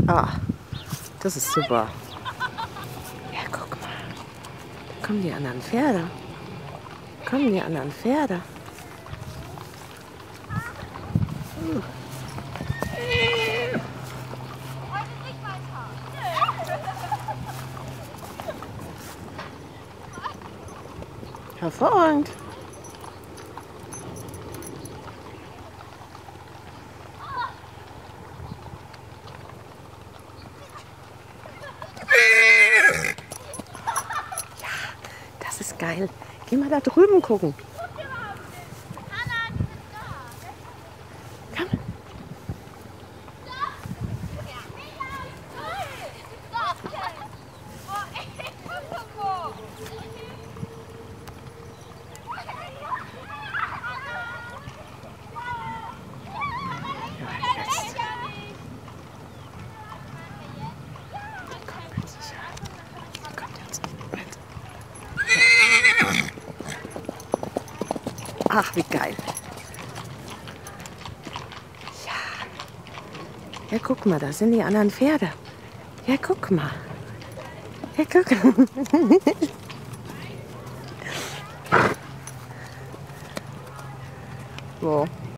Ah, das ist super. Ja, guck mal. Da kommen die anderen Pferde. Kommen die anderen Pferde. Hervorragend. Ja, das ist geil. Geh mal da drüben gucken. Komm. Ja, jetzt. Die kommt mit Sicherheit. Die kommt jetzt mit. Ach, wie geil. Ja. Ja, guck mal, da sind die anderen Pferde. Ja, guck mal. Ja, guck. So.